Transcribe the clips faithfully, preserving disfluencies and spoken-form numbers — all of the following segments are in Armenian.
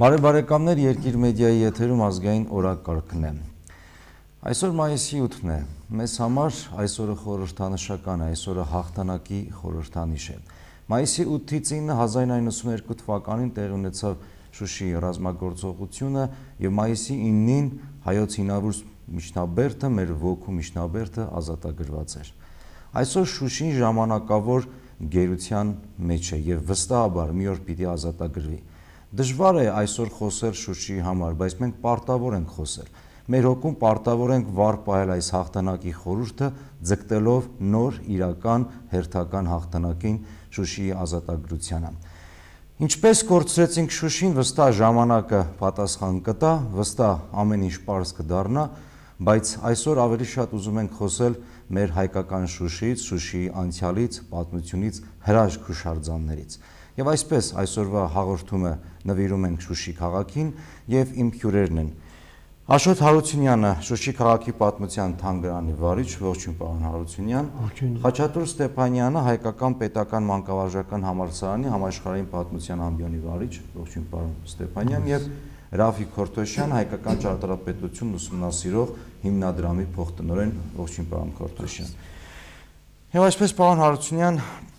Բարև բարեկամներ, Երկիր մեդիայի եթերում ազգային օրակարգն է։ Այսօր մայիսի ութն է։ Մեզ համար այսօրը խորհրդանշական է, այսօրը հաղթանակի խորհրդանիշ է։ Մայիսի ութից ինը հազար ինը հարյուր ութսուն երկու թվականին տեղի ունեցավ Շուշիի ռազմագործողությունը եւ մայիսի ինին հայոց հինավուրց միջնաբերդը, մեր ոգու միջնաբերդը ազատագրված էր։ Այսօր Շուշին ժամանակավոր գերության մեջ է եւ վստահաբար մի օր պիտի ազատագրվի։ Դժվար է այսօր խոսել Շուշիի համար, բայց մենք պարտավոր ենք խոսել։ Մեր հոգում պարտավոր ենք վառ պահել այս հաղթանակի խորհուրդը, ձգտելով նոր իրական հերթական հաղթանակին Շուշիի ազատագրությանը։ Ինչպես կորցրեցինք Շուշին, վստահ ժամանակը պատասխան կտա, վստահ ամեն ինչ պարզ կդառնա, բայց այսօր ավելի շատ ուզում ենք խոսել մեր հայկական Շուշիից, Շուշիի անցյալից, պատմությունից, հրաշք հուշարձաններից։ Եվ այսպես այսօրվա հաղորդումը նվիրում ենք Շուշի քաղաքին եւ իմ հյուրերն են։ Աշոտ Հարությունյանը, Շուշի քաղաքի պատմության թանգարանի վարիչ, ողջույն պարոն Հարությունյան։ Խաչատուր Ստեփանյանը, Հայկական պետական մանկավարժական համալսարանի համաշխարհային պատմության ամբիոնի վարիչ, ողջույն պարոն Ստեփանյան, եւ Ռաֆիկ Քորթոշյան, Հայկական ճարտարապետություն ուսումնասիրող հիմնադրամի փոխտնօրեն, ողջույն պարոն Քորթոշյան։ Եվ այսպես պարոն Հարությունյան,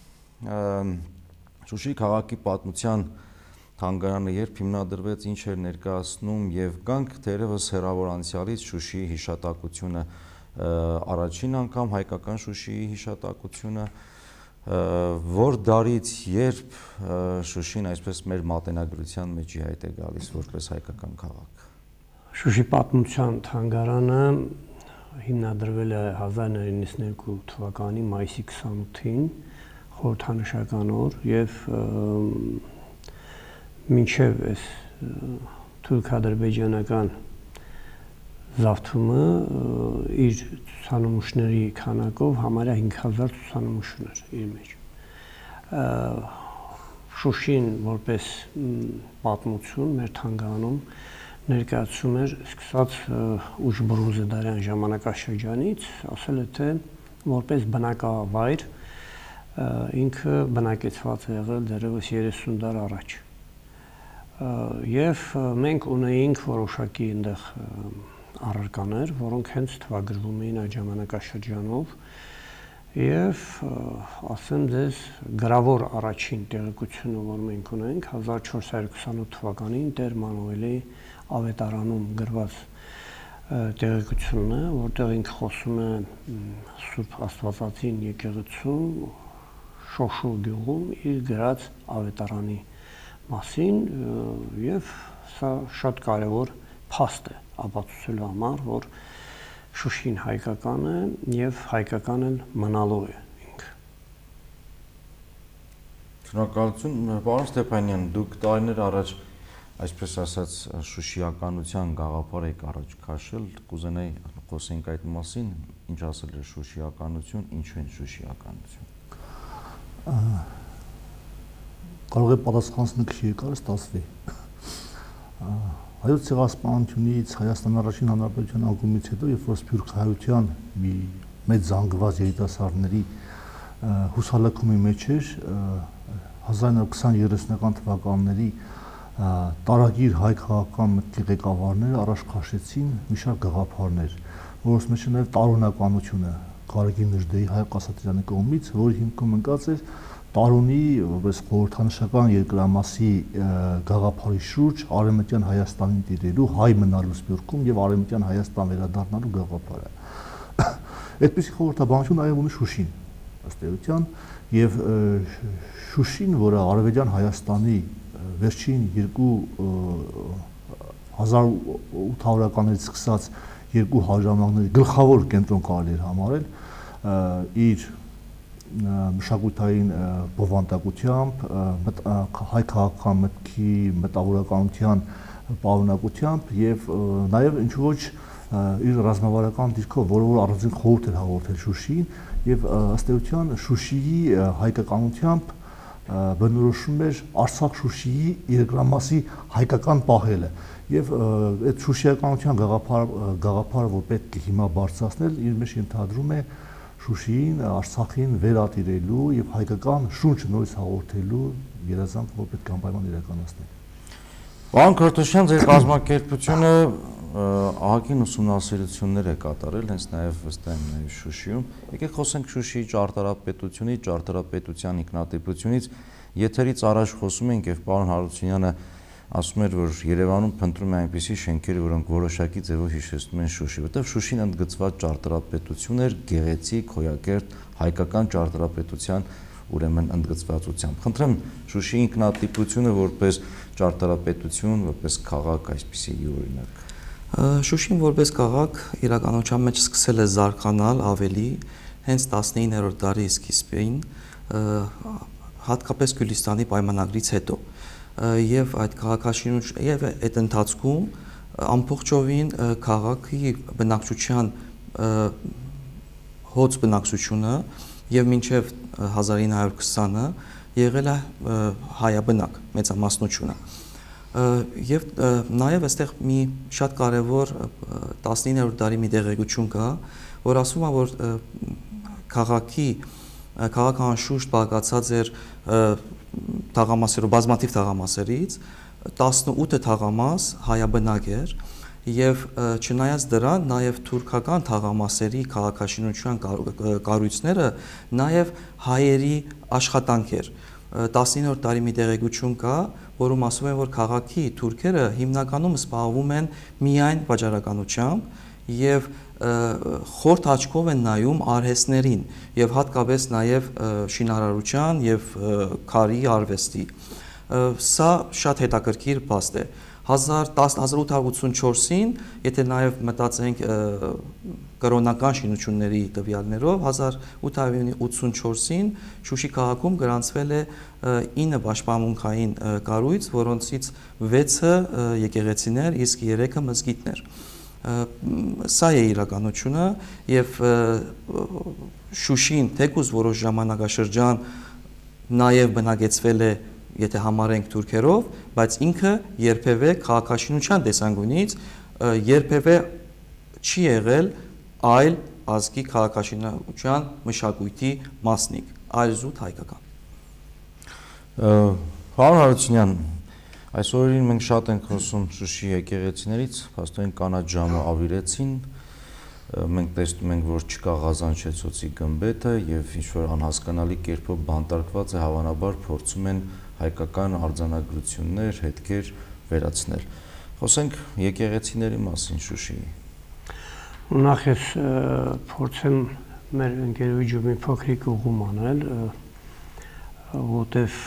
Շուշի քաղաքի պատմության թանգարանը երբ հիմնադրվեց, ինչ էր ներկայացնում եւ գանք թերևս հերավոր անցյալից Շուշիի հիշատակությունը, առաջին անգամ հայկական Շուշիի հիշատակությունը, որ դարից երբ Շուշին այսպես մեր մատենագրության մեջ հայտ է գալիս որպես հայկական քաղաք։ Շուշի պատմության թանգարանը հիմնադրվել է հազար ինը հարյուր նվաթ երկու թվականի մայիսի քսանութին խորհրդանշական օր եւ մինչև այս թուրք-ադրբեջանական զավթումը իր ցուցանմուշների քանակով համարյա հինգ հազար ցուցանմուշ ուներ իր մեջ։ Շուշին որպես պատմություն մեր թանգարանում ներկայացում էր սկսած ուշ բրոնզե դարյան ժամանակաշրջանից, ասել է թե որպես բնակավայր ինքը բնակեցված է եղել դեռևս երեսուն դար առաջ։ Եվ մենք ունեինք որոշակի այնտեղ առարկաներ, որոնք հենց թվագրվում էին այդ ժամանակաշրջանով եւ ասեմ ձեզ գրավոր առաջին տեղեկությունը, որ մենք ունենք հազար չորս հարյուր քսանութ թվականին Տեր Մանուելի ավետարանում գրված տեղեկությունն է, որտեղ ինքը խոսում է Սուրբ Աստվածածին եկեղեցում Շոշու գյուղում իր գրած ավետարանի մասին եւ սա շատ կարեւոր փաստ է ապացուցելու համար, որ Շուշին հայկական է եւ հայկական էլ մնալու է ինքը։ Շնորհակալություն, պարոն Ստեփանյան, դուք տարիներ առաջ, այսպես ասած, շուշիականության գաղափար եք առաջ քաշել, կուզենայի խոսենք այդ մասին, ինչ ասել է շուշիականություն, ինչու է շուշիականություն։ Կարող է պատասխանս նկշի երկար ստացվի։ Հայոց ցեղասպանությունից, Հայաստան առաջին հանրապետության անկումից հետո, երբ որ սփյուռքահայության մի մեծ զանգված երիտասարդների հուսալքումի մեջ էր, հազար ինը հարյուր քսան երեսունական թվականների տարագիր հայ քաղաքական մտքի ղեկավարները առաջ քաշեցին մի շարք գաղափարներ, որոնց մեջ նաև տարօրինականությունը Գարեգին Նժդեի Հայկ Ասատրյանի կողմից, որի հիմքում ընկած էր տարոնի որպես խորհրդանշական երկրամասի գաղափարի շուրջ արևմտյան Հայաստանին տիրելու, հայ մնալու Սփյուռքում եւ արևմտյան Հայաստան վերադառնալու գաղափարը։ Այդպիսի խորհրդաբանություն նաև ունի Շուշին, ըստ էության, եւ Շուշին, որը արևելյան Հայաստանի վերջին երկու հազար ութ հարյուրականներից սկսած երկու հարյուրամյակների գլխավոր կենտրոն կարելի էր համարել, իր մշակութային բովանդակությամբ, հայ քաղաքական մտքի մտավորականության պարունակությամբ եւ նաեւ ինչ ոչ իր ռազմավարական դիրքով, որը որ առանձին խորհուրդ էր հաղորդել Շուշիին եւ ըստ էության Շուշիի հայկականությամբ բնորոշում էր Արցախ-Շուշիի երկրամասի հայկական պահելը եւ այդ շուշիականության գաղափարը, որ պետք է հիմա բարձրացնել, իր մեջ ընդհանրում է Շուշիին, Արցախին վերատիրելու եւ հայկական շունչ նորից հաղորդելու երազանք, որ պետք է անպայման իրականացնել։ Պարոն Քրթոշյան, ձեր կազմակերպությունը ահագին ուսումնասիրություններ է կատարել, հենց նաև վստահ եմ նաև Շուշիում։ Եկեք խոսենք Շուշիի ճարտարապետությունից, ճարտարապետության ինքնատիպությունից։ Եթերից առաջ խոսում ենք եւ պարոն Հարությունյանը ասում էր, որ Երևանում փնտրում է այնպիսի շենքեր, որոնք որոշակի ձևով հիշեցնում են Շուշի, որտեղ Շուշին ընդգծված ճարտարապետություն էր, գեղեցիկ, հոյակերտ, հայկական ճարտարապետության ուրեմն ընդգծվածությամբ։ Խնդրեմ Շուշիի ինքնատիպությունը որպես ճարտարապետություն, որպես քաղաք այսպիսի օրինակ։ Շուշին որպես քաղաք իրականության մեջ սկսել է զարգանալ ավելի հենց տասնիններորդ դարի սկիզբին, հատկապես Գյուլիստանի պայմանագրից հետո։ Եվ այդ քաղաքաշինություն եւ այդ ընթացքում ամբողջովին քաղաքի բնակչության հոծ բնակչությունը եւ մինչեւ հազար ինը հարյուր քսանը եղել է հայաբնակ մեծամասնությունը։ Եվ նաեւ այստեղ մի շատ կարեւոր տասնիններորդ դարի մի դեղեցություն կա, որ ասում է, որ քաղաքի քաղաքանշուշտ բաղկացած էր թաղամասերով, բազմաթիվ թաղամասերից, տասնութ թաղամաս հայաբնակ էր եւ չնայած դրան նաեւ թուրքական թաղամասերի քաղաքաշինության կառույցները նաեւ հայերի աշխատանք էր։ տասնիններորդ դարի մի դեղեցություն կա, որում ասում են, որ քաղաքի թուրքերը հիմնականում զբաղվում են միայն վաճառականությամբ եւ խորթ աչքով են նայում արհեստներին եւ հատկապես նաեւ շինարարության եւ քարի արվեստի։ Սա շատ հետաքրքիր փաստ է։ հազար ութ հարյուր ութսունչորսին, եթե նաև մտածենք կրոնական շինությունների տվյալներով, հազար ութ հարյուր ութսունչորսին Շուշի քաղաքում գրանցվել է ինը պաշտպանմունքային կառույց, որոնցից վեցը եկեղեցիներ, իսկ երեքը մզգիթներ։ Սա է իրականությունը եւ Շուշին թեկուզ որոշ ժամանակաշրջան նաև բնակեցվել է, եթե համարենք թուրքերով, բայց ինքը երբևէ քաղաքաշինության տեսանկյունից երբևէ չի եղել այլ ազգի քաղաքաշինության մշակույթի մասնիկ, այլ զուտ հայկական։ Պարոն Հարությունյան, այսօրին մենք շատ ենք խոսում Շուշի եկեղեցիներից, փաստորեն կանաչ ժամը ավիրեցին, մենք տեսնում ենք, որ չկա Ղազանչեցոցի գմբեթը եւ ինչ-որ անհասկանալի կերպով բանտարկված է, հավանաբար փորձում են հայկական արձանագրություններ, հետքեր վերացնել։ Խոսենք եկեղեցիների մասին Շուշիի։ Նախ ես փորձեմ մեր ընկերոջը մի փոքրիկ ուղում անել, որտեվ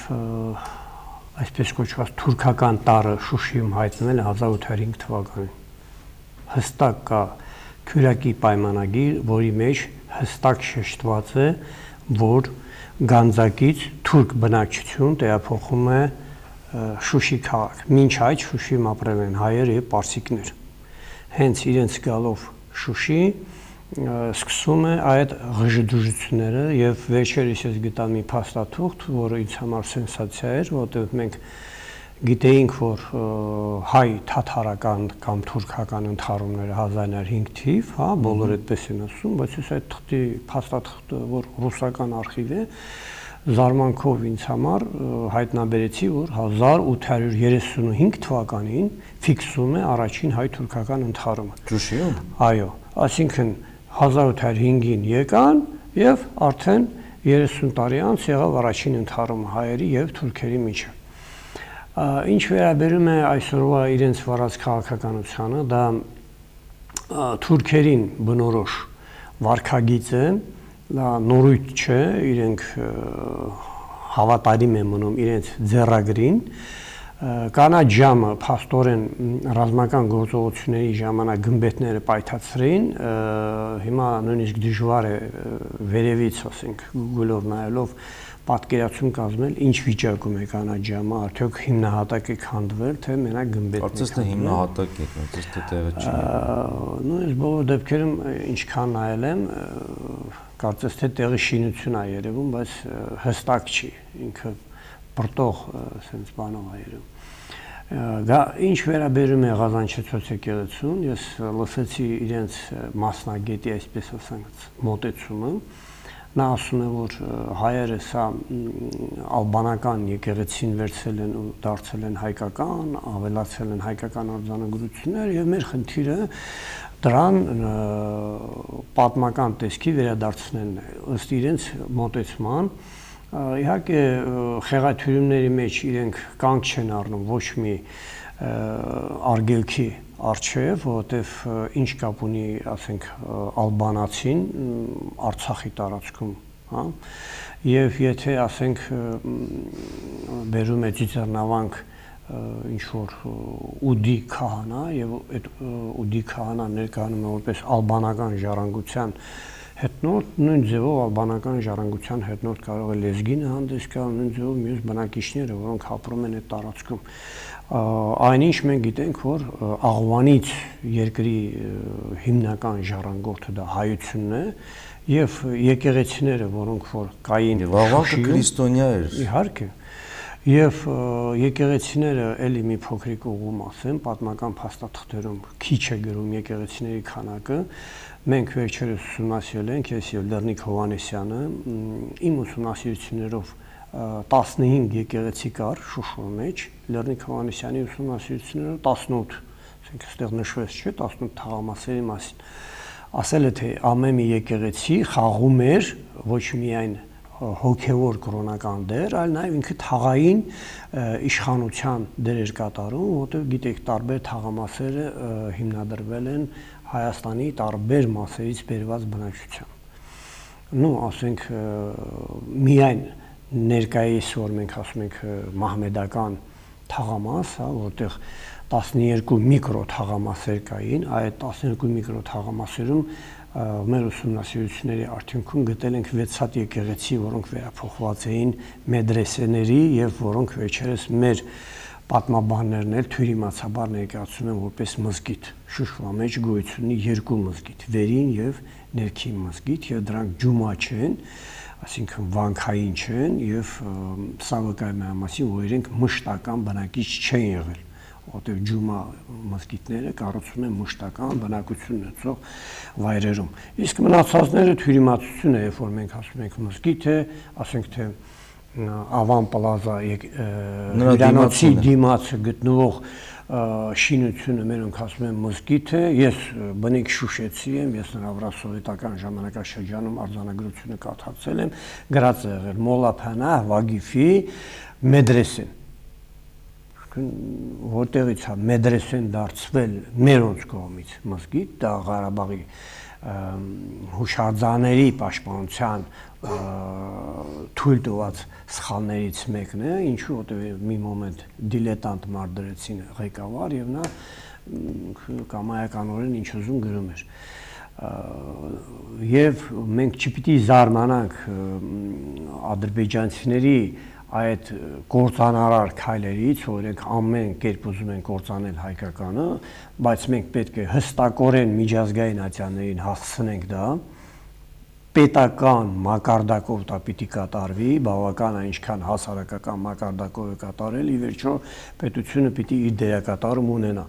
այսպես կոչված թուրքական տարը Շուշիում հայտնվել է հազար ութ հարյուր հինգ թվականին։ Հստակ կա քյուրակի պայմանագիր, որի մեջ հստակ շեշտված է, որ Գանձակից թուրք բնակչություն տեղափոխում է Շուշի քաղաք։ Մինչ այդ Շուշիում ապրել են հայեր եւ պարսիկներ։ Հենց իրենց գալով Շուշի սկսում է այդ ղժդուժությունները եւ վերջերս ես գտա մի փաստաթուղթ, որը ինձ համար սենսացիա էր, որովհետեւ մենք գիտեինք, որ հայ թաթարական կամ թուրքական ընդհարումները հազար ինը հարյուր հինգ թիվ, հա, բոլորը այդպես են ասում, բայց ես այդ թղթի փաստաթղթը, որ ռուսական արխիվ է, զարմանքով ինձ համար հայտնաբերեցի, որ հազար ութ հարյուր երեսունհինգ թվականին ֆիքսում է առաջին հայ-թուրքական ընդհարումը։ Շուշիում։ Այո, այսինքն հազար ութ հարյուր հինգին եկան եւ արդեն երեսուն տարի անց եղավ առաջին ընդհարումը հայերի եւ թուրքերի միջեւ։ Ինչ վերաբերում է այսօրվա իրենց վարած քաղաքականությանը, դա թուրքերին բնորոշ վարքագիծ է, դա նորույթ չէ, իրենք հավատարիմ են մնում իրենց ձեռագրին, կանաչ ժամը փաստորեն ռազմական գործողությունների ժամանակ գմբեթները պայթացրին, հիմա նույնիսկ դժվար է վերևից, ասենք, Google-ով նայելով պատկերացում կազմել, ինչ վիճակում է կանաչ ժամը, արդյոք հիմնահատակ է քանդվել, թե մենակ գմբեթն է։ Կարծես թե հիմնահատակ է, կարծես թե տեղը չի։ Նույն այս բոլոր դեպքերում ինչքան նայել եմ, կարծես թե տեղի շինություն է երևում, բայց հստակ չի, ինքը բրտող sense բանով է երևում։ Դա ինչ վերաբերում է Ղազանչեցոց եկեղեցուն, ես լսեցի իրենց մասնագետի, այսպես ասած, մոտեցումը։ նա ասում է, որ հայերը սա ալբանական եկեղեցին վերցել են ու դարձել են հայկական, ավելացել են հայկական արձանագրություններ եւ մեր խնդիրը դրան պատմական տեսքի վերադարձնելն է, ըստ իրենց մոտեցման։ Իհարկե խեղաթյուրումների մեջ իրենք կանգ չեն առնում ոչ մի արգելքի արչև, որովհետև ինչ կապ ունի, ասենք, ալբանացին Արցախի տարածքում, հա, եւ եթե ասենք բերում է Ծիծեռնավանք ինչ որ ուդի քահանա եւ այդ ուդի քահանան ներկայանում է որպես ալբանական ժառանգության հետնորդ, նույն ձևով ալբանական ժառանգության հետնորդ կարող է լեզգինը հանդես գալ, նույն ձևով մյուս բնակիչները, որոնք ապրում են այդ տարածքում։ Այնինչ մենք գիտենք, որ Աղվանից երկրի հիմնական ժառանգորդը դա հայությունն է եւ եկեղեցիները, որոնք որ կային Աղվանքը քրիստոնյա էր։ Իհարկե։ Եվ եկեղեցիները էլի մի փոքրիկ ուղում ասեմ, պատմական փաստաթղթերում քիչ է գրում եկեղեցիների քանակը։ Մենք վերջերս ուսումնասիրել ենք, ես եւ Լեռնիկ Հովհաննեսյանը, իմ ուսումնասիրություններով տասնհինգ եկեղեցի կար Շուշու մեջ, Լեռնիկ Հովհաննեսյանի ուսումնասիրություններով տասնութ, ասենք այստեղ նշվեց, չէ, տասնութ թաղամասերի մասին։ Ասել է, թե ամեն մի եկեղեցի խաղում էր ոչ միայն հոգևոր կրոնական դեր, այլ նաև ինքը թաղային իշխանության դեր էր կատարում, որտեղ գիտեք տարբեր թաղամասերը հիմնադրվել են Հայաստանի տարբեր մասերից բերված բնակչության։ Նու ասենք միայն ներկայիս որ մենք ասում ենք մահմեդական թաղամաս, հա, որտեղ տասնյոթ միկրո թաղամասեր կային, այդ տասնյոթ միկրո թաղամասերում մեր ուսումնասիրությունների արդյունքում գտել ենք վեց հատ եկեղեցի, որոնք վերափոխված էին մեդրեսեների եւ որոնք վերջերս մեր պատմաբաններն էլ թյուրիմացաբար ներկայացնում են որպես մզկիթ։ Շուշվա մեջ գոյություն ունի երկու մզկիթ՝ վերին եւ ներքին մզկիթ, եւ դրանք ջումա չեն, այսինքն վանքային չեն եւ սա վկայում է մասին, որ իրենք մշտական բնակիչ չեն եղել, որտեղ ջումա մզկիթները կառուցվում են մշտական բնակություն ունեցող վայրերում։ Իսկ մնացածները թյուրիմացություն է, երբ որ մենք ասում ենք մզկիթ է, ասենք թե Ավան պլազա հյուրանոցի դիմացը գտնվող շինությունը մերոնք ասում են մզկիթ է, ես բնիկ շուշեցի եմ, ես նրա վրա սովետական ժամանակաշրջանում արձանագրությունը կաթացել եմ, գրած է եղել Մոլա Փանահ Վագիֆի մեդրեսեն, որտեղից է մեդրեսեն դարձվել մերոնց կողմից մզկիթ, դա Ղարաբաղի հուշարձանների պաշտպանության թույլ տված սխալներից մեկն է, ինչու որտեղ մի մոմենտ դիլետանտ մարդ դրեցին ղեկավար եւ նա կամայականորեն ինչ ուզում գրում էր։ Եվ մենք չպիտի զարմանանք ադրբեջանցիների այդ կործանարար քայլերից, որ իրենք ամեն կերպ ուզում են կործանել հայկականը, բայց մենք պետք է հստակորեն միջազգային ատյաններին հասցնենք դա, պետական մակարդակով դա պիտի կատարվի, բավական է ինչքան հասարակական մակարդակով է կատարել, ի վերջո պետությունը պիտի իր դերակատարում ունենա։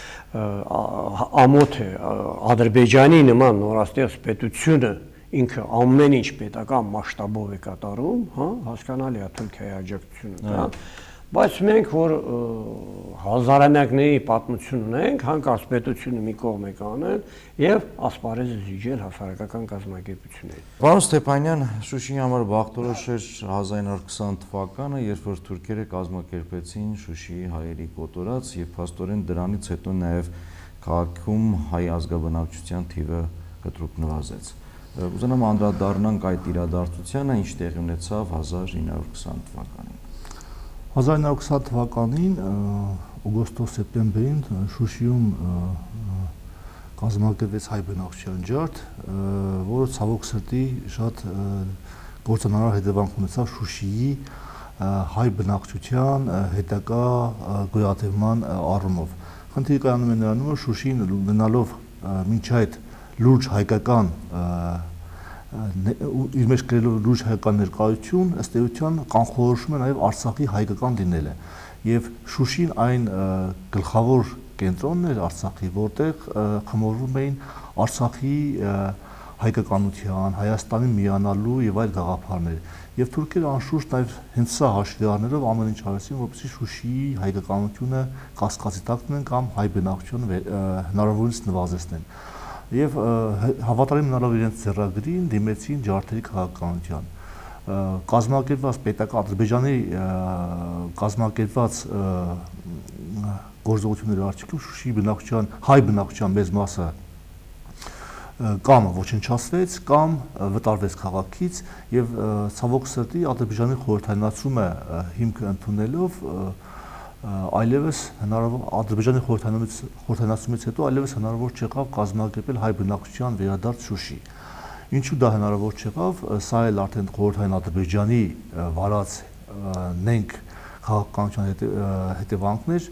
Ամոթ է Ադրբեջանի նման նորաստեղծ պետությունը ինքը ամեն ինչ պետական մասշտաբով է կատարում, հա, հասկանալի է Թուրքիայի աջակցությունը, հա, բայց մենք որ հազարամյակների պատմություն ունենք, հանկարծ պետությունը մի կողմ է կանել եւ ասպարեզը զիջել հասարակական կազմակերպությունների։ Պարոն Ստեփանյան, Շուշիի համար բախտորոշ էր հազար ինը հարյուր քսան թվականը, երբ որ թուրքերը կազմակերպեցին Շուշիի հայերի կոտորած եւ փաստորեն դրանից հետո նաեւ քաղաքում հայ ազգաբնակչության թիվը կտրուկ նվազեց։ Ուզենամ անդրադառնանք այդ իրադարձությանը, ինչ տեղի ունեցավ հազար ինը հարյուր քսան թվականին։ հազար ինը հարյուր քսան թվականին օգոստոս-սեպտեմբերին Շուշիում կազմակերպվեց հայ բնակչության ջարդ, որը ցավոք սրտի շատ գործանարար հետևանք ունեցավ Շուշիի հայ բնակչության հետագա գոյատևման առումով։ Խնդիրը կայանում է նրանում, որ Շուշին ունենալով մինչ այդ լուրջ հայկական իր մեջ կրելով լուրջ հայկական ներկայություն, ըստ էության կանխորոշում է նաև Արցախի հայկական լինելը։ Եվ Շուշին այն գլխավոր կենտրոնն էր Արցախի, որտեղ խմորվում էին Արցախի հայկականության, Հայաստանի միանալու եւ այլ գաղափարներ։ Եվ թուրքերը անշուշտ նաեւ հենց սա հաշվի առնելով ամեն ինչ արեցին, որպեսզի Շուշիի հայկականությունը կասկածի տակ դնեն կամ հայ բնակչությունը հնարավորինս նվազեցնեն։ Եվ հավատարիմ մնալով իրենց ձեռագրին դիմեցին ջարդերի քաղաքականության։ Կազմակերպված պետական Ադրբեջանի կազմակերպված գործողությունների արդյունքում Շուշիի բնակչության, հայ բնակչության մեծ մասը կամ ոչնչացվեց, կամ վտարվեց քաղաքից եւ ցավոք սրտի Ադրբեջանի խորհրդայնացումը հիմք ընդունելով այլևս հնարավոր Ադրբեջանի խորհրդայնացումից հետո այլևս հնարավոր չեղավ կազմակերպել հայ բնակչության վերադարձ Շուշի։ Ինչու դա հնարավոր չեղավ, սա էլ արդեն խորհրդային Ադրբեջանի վարած նենք քաղաքականության հետևանքներ,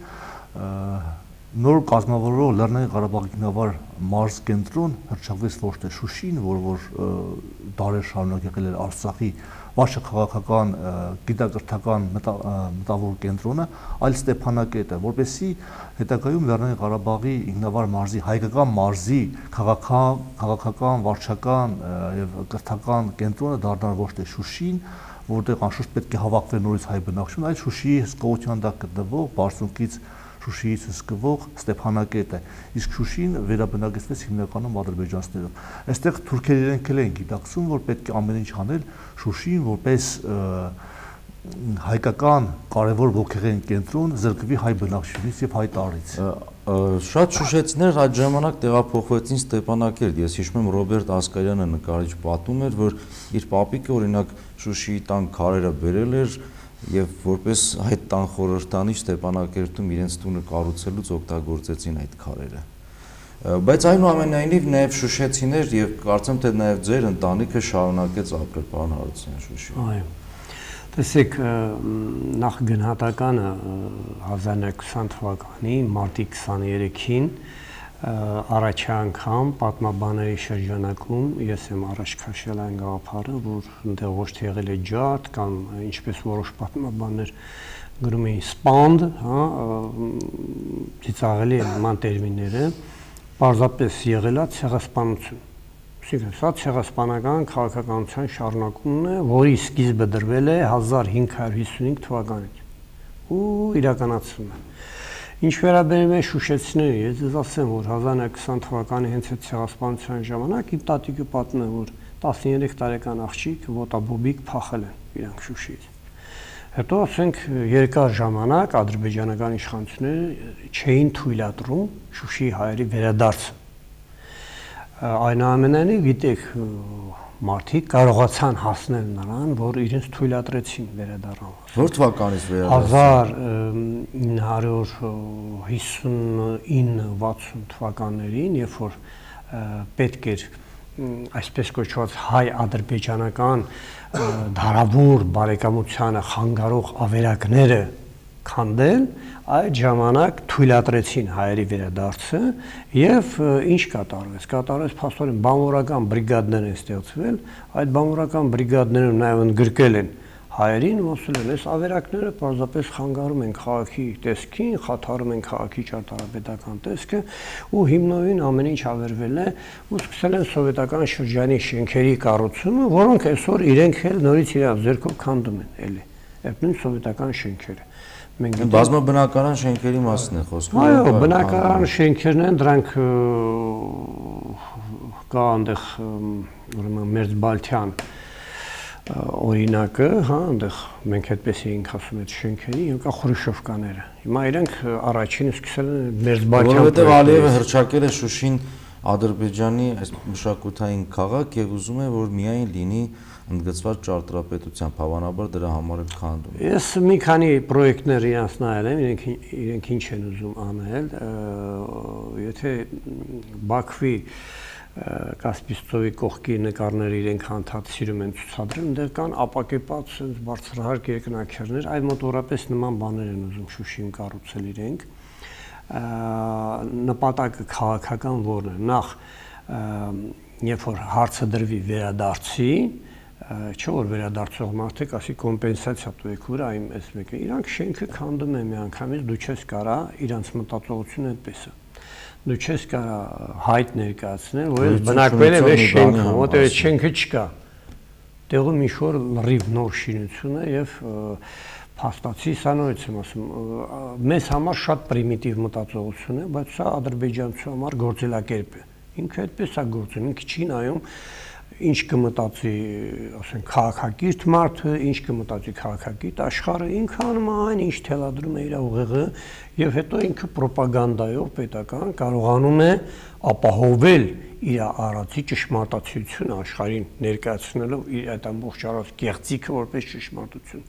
նոր կազմավորող Լեռնային Ղարաբաղի ինքնավար մարզ կենտրոն հռչակվեց ոչ թե Շուշին, որ որ դարեր շարունակ եղել էր Արցախի վարչը քաղաքական գիտակրթական մտավոր կենտրոնը, այլ Ստեփանակերտը, որպեսզի հետագայում Լեռնային Ղարաբաղի ինքնավար մարզի հայկական մարզի քաղաքական, քաղաքական, վարչական եւ կրթական կենտրոնը դառնար ոչ թե Շուշին, որտեղ անշուշտ պետք է հավաքվեր նորից հայ բնակչություն, այլ Շուշիի հսկողության տակ գտնվող Բարսունքից Շուշիից հսկվող Ստեփանակերտը, իսկ Շուշին վերաբնակեցվեց հիմնականում ադրբեջանցիներով։ Այստեղ թուրքերը իրենք էլ են գիտակցում, որ պետք է ամեն ինչ անել Շուշին որպես հայկական կարևոր ոգեղեն կենտրոն զրկվի հայ բնակչությունից եւ հայ տարից։ Շատ շուշեցիներ այդ ժամանակ տեղափոխվեցին Ստեփանակերտ։ Ես հիշում եմ Ռոբերտ Ասկարյանը նկարիչ պատում էր, որ իր պապիկը օրինակ Շուշիի տան քարերը բերել էր եւ որպես այդ տան խորհրդանիշ Ստեփանակերտում իրենց տունը կառուցելուց օգտագործեցին այդ քարերը։ Բայց այնուամենայնիվ նաեւ շուշեցիներ եւ կարծեմ թե նաեւ ձեր ընտանիքը շարունակեց ապրել, պարոն Հարությունյան, Շուշիում։ Այո։ Տեսեք, նախ գնահատականը հազար նույնսուն ութ թվականի մարտի քսաներեքին առաջ անգամ պատմաբանների շրջանակում ես եմ առաջ քաշել այն գաղափարը, որ այնտեղ ոչ թե եղել է ջարդ կամ ինչպես որոշ պատմաբաններ գրում էին սպանդ, հա, ծիծաղելի են նման տերմինները, պարզապես եղել է ցեղասպանություն։ Այսինքն սա ցեղասպանական քաղաքականության շարունակումն է, որի սկիզբը դրվել է հազար հինգ հարյուր հիսունհինգ թվականից ու իրականացվում է։ Ինչ վերաբերում է շուշեցիներին, ես ձեզ ասեմ, որ հազար նույնսուն ութ թվականի հենց այդ ցեղասպանության ժամանակ իմ տատիկը պատմում է, որ տասներեք տարեկան աղջիկ ոտաբոբիկ փախել են իրանք Շուշիից։ Հետո ասենք երկար ժամանակ ադրբեջանական իշխանությունները չէին թույլատրում Շուշիի հայերի վերադարձը։ Այնուամենայնիվ գիտեք, մարդիկ կարողացան հասնել նրան, որ իրենց թույլատրեցին վերադառնալ։ Որ թվականից վերադարձ։ հազար ինը հարյուր հիսունինը վաթսուն թվականներին, երբ որ պետք էր այսպես կոչված հայ-ադրբեջանական դարավոր բարեկամությանը խանգարող ավերակները քանդել, այդ ժամանակ թույլատրեցին հայերի վերադարձը եւ ինչ կատարվեց։ Կատարվեց փաստորեն բանվորական բրիգադներ են ստեղծվել, այդ բանվորական բրիգադներում նաեւ ընդգրկել են հայերին, ոսել են, այս ավերակները պարզապես խանգարում են քաղաքի տեսքին, խաթարում են քաղաքի ճարտարապետական տեսքը ու հիմնովին ամեն ինչ ավերվել է ու սկսել են սովետական շրջանի շենքերի կառուցումը, որոնք այսօր իրենք էլ նորից իրար ձեռքով քանդում են էլի, այդ նույն սովետական շենքերը։ Բազմաբնակարան շենքերի մասն է խոսքը։ Այո, բնակարան շենքերն են, դրանք կա այնտեղ ուրեմն Մերձբալթյան օրինակը, հա, այնտեղ մենք այդպես էինք ասում այդ շենքերի, եւ կա Խրուշովկաները։ Հիմա իրենք առաջինը սկսել են Մերձբալթյան։ Որովհետեւ Ալիևը հռչակել է Շուշին Ադրբեջանի այս մշակութային քաղաք եւ ուզում է, որ միայն լինի ընդգծված ճարտարապետությամբ, հավանաբար դրա համար էլ քանդում։ Ես մի քանի պրոյեկտներ իրանց նայել եմ, իրենք իրենք ինչ են ուզում անել, եթե Բաքվի Կասպիստովի կողքի նկարները իրենք հանդարտ սիրում են ցուցադրել, այնտեղ կան ապակեպած sense բարձրահարկ երկնաքերներ, այդ մոտորապես նման բաներ են ուզում Շուշիում կառուցել իրենք։ Նպատակը քաղաքական որն է, նախ երբ որ հարցը դրվի վերադարձի, չէ որ վերադարձող մարդիկ ասի կոմպենսացիա տվեք ուր այմ էս մեկը, իրանք շենքը քանդում են միանգամից, դու չես կարա իրանց մտածողությունը այդպես է։ դու չես կարա հայտ ներկայացնել, որ բնակվել է այս շենքը, որտեղ այդ շենքը չկա։ Տեղում ինչ-որ լրիվ նոր շինություն է եւ փաստացի սա նույնց եմ ասում, մեզ համար շատ պրիմիտիվ մտածողություն է, բայց սա ադրբեջանցու համար գործելակերպ է։ Ինքը այդպես է գործում, ինքը չի նայում ինչ կմտածի, ասենք, քաղաքագիրտ մարդը, ինչ կմտածի քաղաքագիրտ աշխարհը, ինքը անում է այն, ինչ թելադրում է իր ուղեղը, եւ հետո ինքը ռոպագանդայով պետական կարողանում է ապահովել իր արածի ճշմարտացիությունը աշխարհին ներկայացնելով իր այդ ամբողջ արած կեղծիքը որպես ճշմարտություն։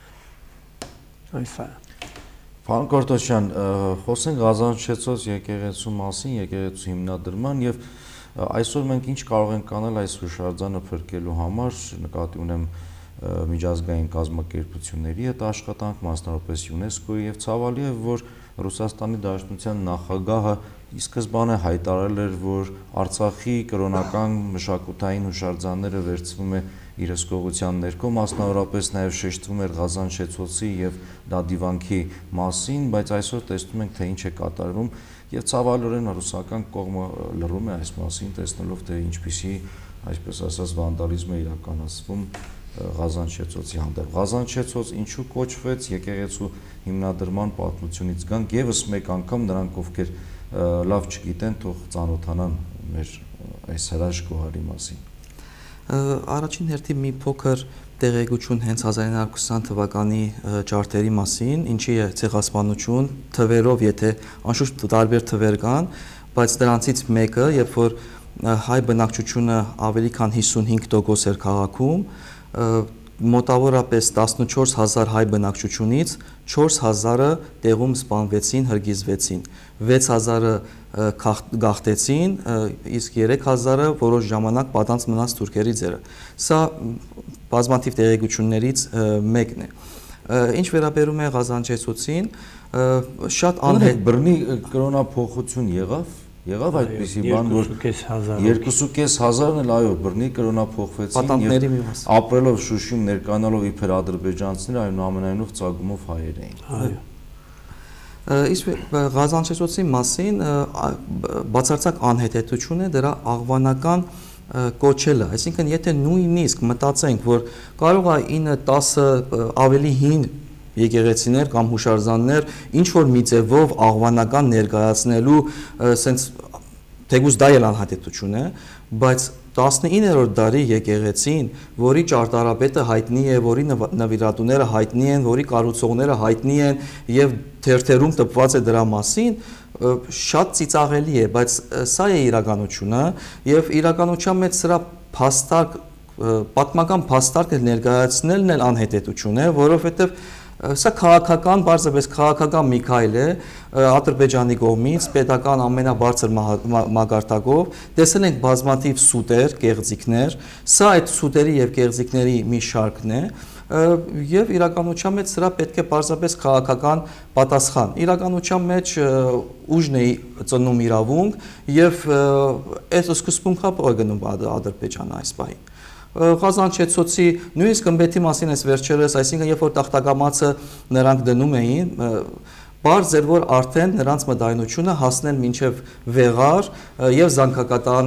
Այս է։ Պարոն Կորտոսյան, խոսենք Ղազանչեցոց եկեղեցու մասին, եկեղեցու հիմնադրման եւ այսօր մենք ինչ կարող ենք անել այս հուշարձանը փրկելու համար, նկատի ունեմ միջազգային կազմակերպությունների հետ աշխատանք, մասնավորապես ՅՈՒՆԵՍԿՕ-ի եւ ցավալի է, որ Ռուսաստանի Դաշնության նախագահը ի սկզբանե հայտարարել էր, որ Արցախի կրոնական մշակութային հուշարձանները վերցվում է իր հսկողության ներքո, մասնավորապես նաև շեշտվում էր Ղազանչեցոցի եւ Դադիվանքի մասին, բայց այսօր տեսնում ենք, թե ինչ է կատարվում եւ ցավալիորեն ռուսական կողմը լռում է այս մասին, տեսնելով թե ինչպիսի, այսպես ասած, վանդալիզմ է իրականացվում Ղազանչեցոցի հանդեպ։ Ղազանչեցոց ինչու կոչվեց, եկեղեցու հիմնադրման պատմությունից գանք եւս մեկ անգամ նրանք, ովքեր լավ չգիտեն, թող ծանոթանան մեր այս հրաշք գոհարի մասին։ Առաջին հերթին մի փոքր տեղեկություն հենց հազար ինը հարյուր քսան թվականի ջարդերի մասին, ինչի է ցեղասպանություն, թվերով, եթե անշուշտ տարբեր թվեր կան, բայց դրանցից մեկը, երբ որ հայ բնակչությունը ավելի քան հիսունհինգ տոկոս էր քաղաքում, մոտավորապես տասնչորս հազար հայ բնակչությունից չորս հազարը տեղում սպանվեցին, հրգիզվեցին, վեց հազարը գաղթեցին, իսկ երեք հազարը որոշ ժամանակ պատանց մնաց թուրքերի ձեռը։ Սա բազմաթիվ տեղեկություններից մեկն է։ Ինչ վերաբերում է Ղազանչեցոցին, շատ անհետ բռնի կրոնափոխություն եղավ, եղավ այդպիսի բան, որ երկու կես հազարն էլ այո բռնի կրոնափոխվեցին եւ ապրելով Շուշիում ներկանալով իբր ադրբեջանցիներ, այնուամենայնիվ ծագումով հայեր էին։ Այո։ Իսկ Ղազանչեցոցի մասին բացարձակ անհետեթություն է դրա աղվանական կոչելը, այսինքն եթե նույնիսկ մտածենք, որ կարող է ինը տասը ավելի հին եկեղեցիներ կամ հուշարձաններ ինչ որ մի ձևով աղվանական ներկայացնելու սենց թեկուզ դա էլ անհատետություն է, բայց տասնիններորդ դարի եկեղեցին, որի ճարտարապետը հայտնի է, որի նվիրատուները հայտնի են, որի կառուցողները հայտնի են եւ թերթերում տպված է դրա մասին, շատ ծիծաղելի է, բայց սա է իրականությունը եւ իրականության մեջ սրա փաստարկ պատմական փաստարկ ներկայացնելն էլ անհետեթություն է, որովհետեւ սա քաղաքական, բարձրապես քաղաքական մի քայլ է Ադրբեջանի կողմից, պետական ամենաբարձր մակարդակով, տեսել ենք բազմաթիվ սուտեր, կեղծիքներ, սա այդ սուտերի եւ կեղծիքների մի շարքն է, եւ իրականության մեջ սրա պետք է բարձրապես քաղաքական պատասխան։ Իրականության մեջ ուժն է ծնում իրավունք եւ այս սկզբունքա է գնում Ադրբեջանը այս պահին։ Ղազանչեցոցի նույնիսկ ըմբեթի մասին այս վերջերս, այսինքն երբ որ տախտակամածը նրանք դնում էին, բարձ էր որ արդեն նրանց մտայնությունը հասնել մինչև Վեղար եւ Զանգակատան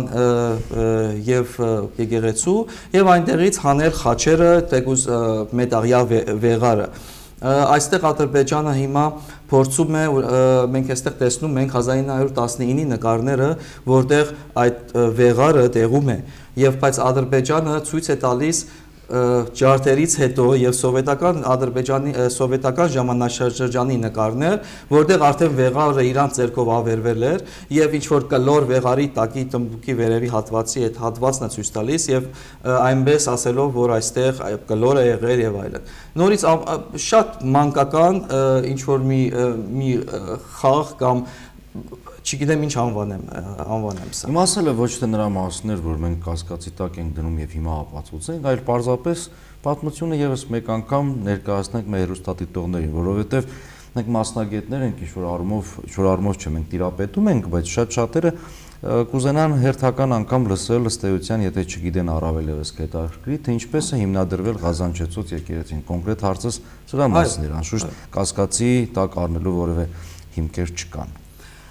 եւ եկեղեցու եւ այնտեղից հանել խաչերը թեկուզ մետաղյա Վեղարը։ Այստեղ Ադրբեջանը հիմա փորձում է, մենք այստեղ տեսնում ենք հազար ինը հարյուր տասնինի նկարները, որտեղ այդ Վեղարը տեղում է, եւ բայց Ադրբեջանը ցույց է տալիս ջարդերից հետո եւ սովետական Ադրբեջանի սովետական ժամանակաշրջանի նկարներ, որտեղ արդեն Վեղարը իրանց ձեռքով ավերվել էր եւ ինչ որ կլոր Վեղարի տակի տմբուկի վերևի հատվածի այդ հատվածն է ցույց տալիս եւ այնպես ասելով, որ այստեղ կլոր է եղել եւ այլն։ Նորից շատ մանկական ինչ որ մի մի խաղ կամ չգիտեմ ինչ անվանեմ, անվանեմ սա։ Իմ ասելը ոչ թե նրա մասն էր, որ մենք կասկածի տակ ենք դնում եւ հիմա ապացուցենք, այլ պարզապես պատմությունը եւս մեկ անգամ ներկայացնենք մեր հեռուստադիտողներին, որովհետեւ մենք մասնագետներ ենք, ինչ որ առումով, ինչ որ առումով չէ, մենք տիրապետում ենք, բայց շատ շատերը կուզենան հերթական անգամ լսել ըստ էության, եթե չգիտեն առավել եւս հետաքրքրի, թե ինչպես է հիմնադրվել Ղազանչեցոց եկեղեցին։ Կոնկրետ հարցս սրա մասն էր, անշուշտ կասկածի տակ առնելու որևէ հիմքեր չկան։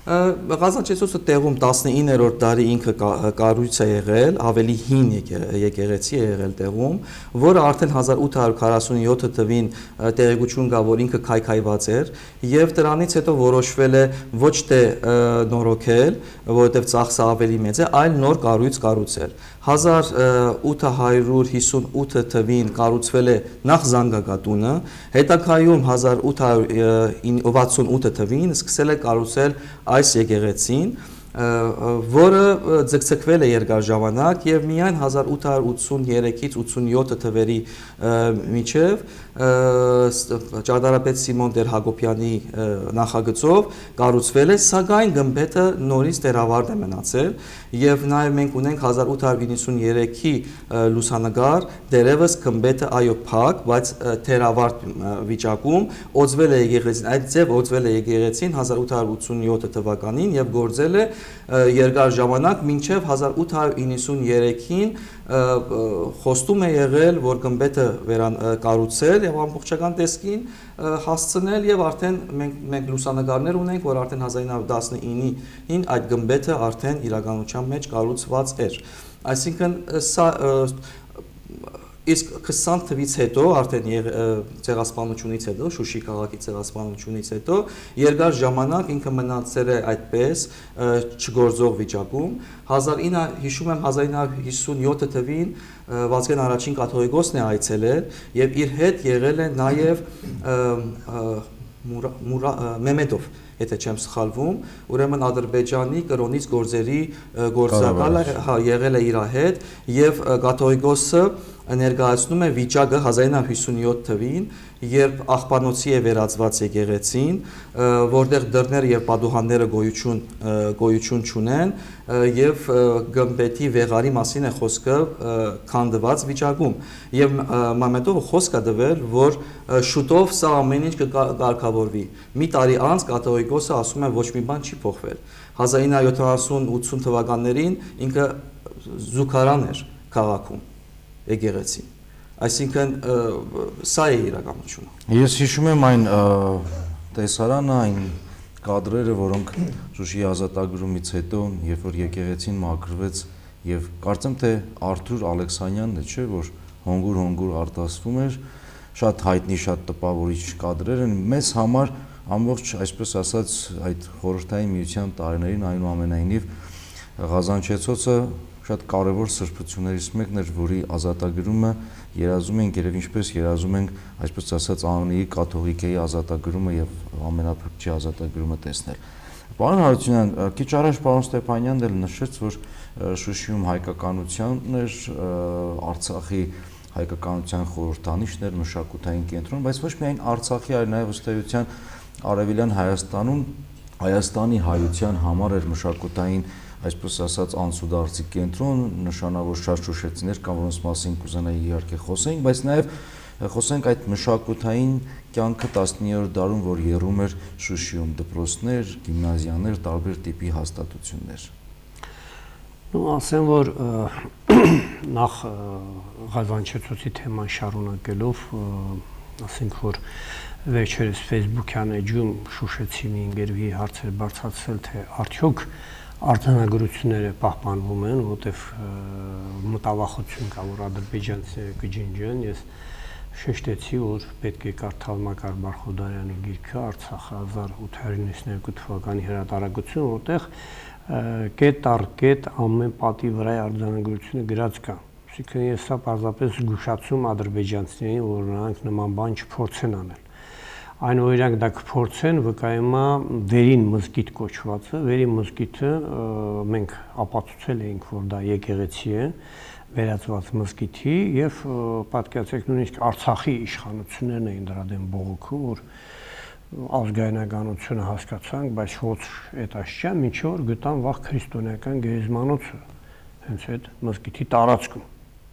Ղազանչեցոցը տեղում տասնիններորդ դարի ինքը կառույց է եղել, ավելի հին եկեղեցի է եղել տեղում, որը արդեն հազար ութ հարյուր քառասունյոթ թվին տեղեկություն կա, որ ինքը քայքայված էր, եւ դրանից հետո որոշվել է ոչ թե նորոգել, որովհետեւ ծախսը ավելի մեծ է, այլ նոր կառույց կառուցել։ հազար ութ հարյուր հիսունութ թվին կառուցվել է նախ Զանգակատունը, հետագայում հազար ութ հարյուր վաթսունութ թվին սկսել է կառուցել այս եկեղեցին, որը ձգձգվել է երկար ժամանակ եւ միայն հազար ութ հարյուր ութսուներեքից ութսունյոթ թվերի միջև ճարտարապետ Սիմոն Տեր Հակոբյանի նախագծով կառուցվել է, սակայն գմբեթը նորից դերավարտ է մնացել եւ նաեւ մենք ունենք հազար ութ հարյուր իննսուներեքի լուսանկար, դերևս գմբեթը այո փակ, բայց դերավարտ վիճակում օծվել է եկեղեցին, այդ ձև օծվել է եկեղեցին հազար ութ հարյուր ութսունյոթ թվականին եւ գործել է երկար ժամանակ մինչև հազար ութ հարյուր իննսուներեքին խոստում է եղել, որ գմբեթը կառուցել եւ ամբողջական տեսքին հասցնել եւ արդեն մենք մենք լուսանկարներ ունենք, որ արդեն հազար ինը հարյուր տասնինին այդ գմբեթը արդեն իրականության մեջ կառուցված էր։ Այսինքն սա իսկ քսան թվից հետո արդեն ցեղասպանությունից հետո Շուշի քաղաքի ցեղասպանությունից հետո երկար ժամանակ ինքը մնացել է այդպես չգործող վիճակում հազար ինը հիշում եմ հազար ինը հարյուր հիսունյոթ թվին Վազգեն առաջին կաթողիկոսն է այցելել եւ իր հետ եղել է նաեւ Մեմեդով եթե չեմ սխալվում, ուրեմն Ադրբեջանի կրոնից գործերի գործակալը եղել է իր հետ եւ կաթողիկոսը ներկայացնում է վիճակը հազար ինը հարյուր հիսունյոթ թվին, երբ աղբանոցի է վերածված եկեղեցին, որտեղ դռներ եւ պատուհանները գոյություն գոյություն չունեն եւ գմբեթի վեղարի մասին է խոսքը քանդված վիճակում եւ Մամեդովը խոսք է տվել, որ շուտով սա ամեն ինչ կկարգավորվի։ Մի տարի անց կաթողիկոսը ասում է ոչ մի բան չի փոխվել։ հազար ինը հարյուր յոթանասուն ութսուն թվականներին ինքը զուգարան էր քաղաքում եկեղեցին։ Այսինքն սա է իրականությունը։ Ես հիշում եմ այն տեսարանը, այն կադրերը, որոնք Շուշիի ազատագրումից հետո, երբ որ եկեղեցին մաքրվեց եւ կարծեմ թե Արթուր Ալեքսանյանն է, չէ, որ հոնգուր-հոնգուր արտասվում էր, շատ հայտնի, շատ տպավորիչ կադրեր են մեզ համար ամբողջ, այսպես ասած, այդ խորհրդային միության տարիներին այնուամենայնիվ Ղազանչեցոցը շատ կարևոր սրբություններից մեկն էր, որի ազատագրումը երազում ենք եւ ինչպես երազում ենք, այսպես ասած, ԱՆԻ կաթողիկեի ազատագրումը եւ ամենափրկչի ազատագրումը տեսնել։ Պարոն Հարությունյան, քիչ առաջ պարոն Ստեփանյանն էլ նշեց, որ Շուշիում հայկականությունն էր, Արցախի հայկականության խորհրդանիշն էր, մշակութային կենտրոն, բայց ոչ միայն Արցախի, այլ նաեւ ըստ էության Արևելյան Հայաստանում Հայաստանի հայության համար էր մշակութային այսպես ասած անցուդարձի կենտրոն, նշանավոր շատ շուշեցիներ կան, որոնց մասին կուզենայի իհարկե խոսենք, բայց նաև խոսենք այդ մշակութային կյանքը տասնիններորդ դարում, որ եռում էր Շուշիում դպրոցներ, գիմնազիաներ, տարբեր տիպի հաստատություններ։ Ну, ասեմ, որ նախ Ղազանչեցոցի թեման շարունակելով, ասենք, որ վերջերս Facebook-յան էջում շուշեցի մի ընկերուհի հարցեր բարձրացրել, թե արդյոք արձանագրությունները պահպանվում են, որտեղ մտավախություն կա, որ ադրբեջանցիները կջնջեն, ես շեշտեցի, որ պետք է կարդալ Մակար Բարխուդարյանի գիրքը Արցախը հազար ութ հարյուր իննսունյոթ թվականի հրատարակություն, որտեղ կետ առ կետ ամեն պատի վրա արձանագրությունը գրած կա։ Այսինքն ես սա պարզապես զգուշացում ադրբեջանցիներին, որ նրանք նման բան չփորձեն անել։ Այն օրինակ դա կփորձեն, վկայում է Վերին մզկիթ կոչվածը, Վերին մզկիթը մենք ապացուցել էինք, որ դա եկեղեցի է, վերածված մզկիթի եւ պատկերացրեք նույնիսկ Արցախի իշխանություններն էին դրա դեմ բողոքում, որ ազգայնականությունը հասկացանք, բայց ոչ այդ աշճան, ինչ որ գտան վաղ քրիստոնեական գերեզմանոցը հենց այդ մզկիթի տարածքում։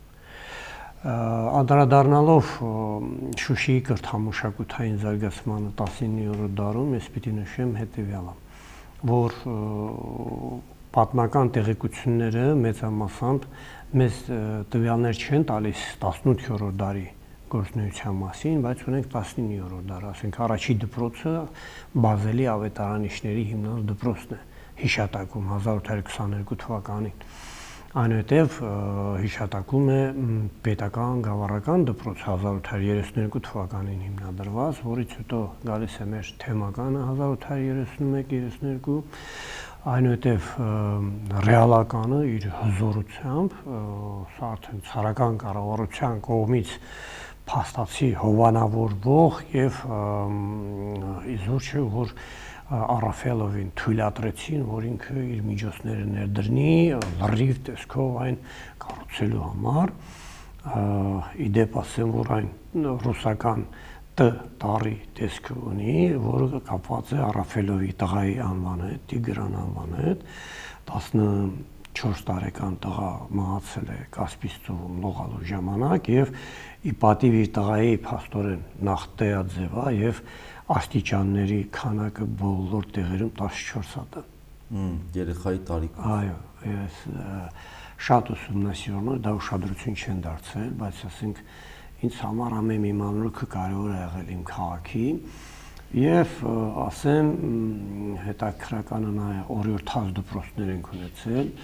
Անդրադառնալով Շուշիի կրթամշակութային զարգացմանը տասնիններորդ դարում, ես պիտի նշեմ հետևյալը, որ պատմական տեղեկությունները մեծամասամբ մեզ տվյալներ չեն տալիս տասնութերորդ դարի գործնեության մասին, բայց ունենք տասնիններորդ դար, ասենք առաջի դպրոցը Բազելի ավետարանիչների հիմնած դպրոցն է հիշատակում հազար ութ հարյուր քսաներկու թվականին։ Այնուհետև հիշատակում է պետական գավառական դպրոց հազար ութ հարյուր երեսուներկու թվականին հիմնադրված, որից հետո գալիս է մեր թեմականը հազար ութ հարյուր երեսունմեկ երեսուներկու, այնուհետև ռեալականը իր հզորությամբ, սա արդեն ցարական կառավարության կողմից փաստացի հովանավորվող եւ իզուր չէ, որ Արաֆելովին թույլատրեցին, որ ինքը իր միջոցները ներդրնի լրիվ տեսքով այն կառուցելու համար, իդեպ ասեմ, որ այն ռուսական Տ տառի տեսք ունի, որը կապված է Արաֆելովի տղայի անվան հետ, Տիգրան անվան հետ, տասնչորս տարեկան տղա մահացել է Կասպից ծովում լողալու ժամանակ եւ ի պատիվ իր տղայի փաստորեն նախ տեաձև է եւ աստիճանների քանակը բոլոր տեղերում տասնչորս հատ է։ Երեխայի տարիքով։ Այո, ես շատ ուսումնասիրում եմ, դա ուշադրություն չեն դարձրել, բայց ասենք ինձ համար ամեն մի մանրուքը կարևոր է եղել իմ քաղաքի եւ ասեմ հետաքրքրականը նա է օրիորդաց դպրոցներ ենք ունեցել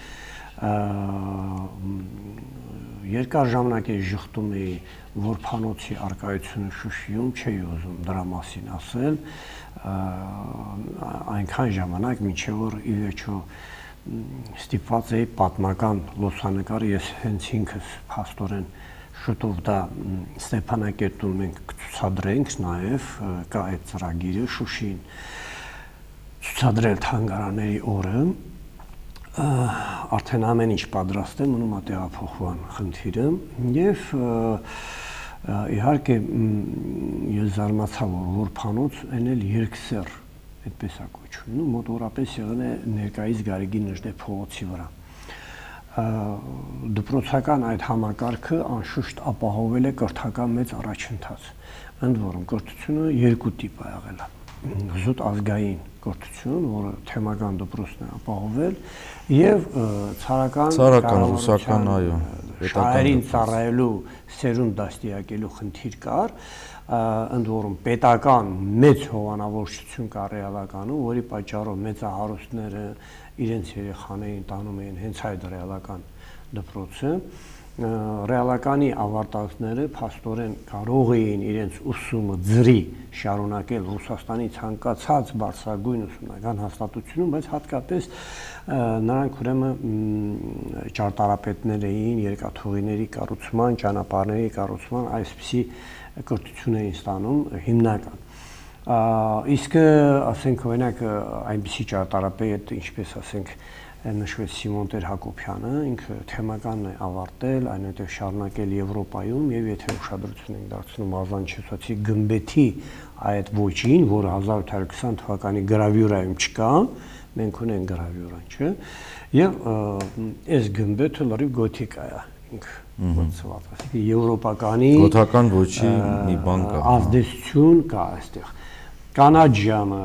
երկար ժամանակ է ժխտում էի որփանոցի արկայությունը Շուշիում չէի ուզում դրա մասին ասել այնքան ժամանակ մինչեւ որ ի վերջո ստիպված էի պատմական լուսանկար ես հենց ինքս փաստորեն շուտով դա Ստեփանակերտում մենք կցուցադրենք նաև կա այդ ծրագիրը Շուշին ցուցադրել թանգարանների օրը արդեն ամեն ինչ պատրաստ է մնում է տեղափոխման խնդիրը եւ իհարկե ես զարմացա որ որփանոց այն էլ երկսեռ այդպես է կոչվում ու մոտորապես եղել է ներկայիս Գարեգին Նժդե փողոցի վրա դպրոցական այդ համակարգը անշուշտ ապահովել է կրթական մեծ առաջընթաց։ Ընդ որում կրթությունը երկու տիպ է եղել։ Զուտ ազգային կրթություն, որը թեմական դպրոցն է ապահովել, եւ ցարական ցարական ռուսական, այո, շահերին ծառայելու սերունդ դաստիարակելու խնդիր կար, ընդ որում պետական մեծ հովանավորչություն կար ռեալականում, որի պատճառով մեծահարուստները իրենց երեխաներին տանում էին հենց այդ ռեալական դպրոցը ռեալականի ավարտածները փաստորեն կարող էին իրենց ուսումը ձրի շարունակել Ռուսաստանի ցանկացած բարձրագույն ուսումնական հաստատությունում, բայց հատկապես նրանք ուրեմն ճարտարապետներ էին, երկաթուղիների կառուցման, ճանապարհների կառուցման այսպիսի կրթություն էին ստանում հիմնական։ Իսկ ասենք օրինակ այնպիսի ճարտարապետ, ինչպես ասենք նշվեց Սիմոն Տեր-Հակոբյանը, ինքը թեմականն է ավարտել, այնուհետև շարունակել Եվրոպայում եւ եթե ուշադրություն ենք դարձնում Ազանչեցուցի գմբեթի այդ ոճին, որը հազար ութ հարյուր քսան թվականի գրավյուրայում չկա, մենք ունենք գրավյուրան, չէ՞, եւ այս գմբեթը լրիվ գոթիկա է, ինքը ոնցված, ասենք եվրոպականի գոթական ոճի մի բան կա, ազդեցություն կա այստեղ։ Կանաչ ժամը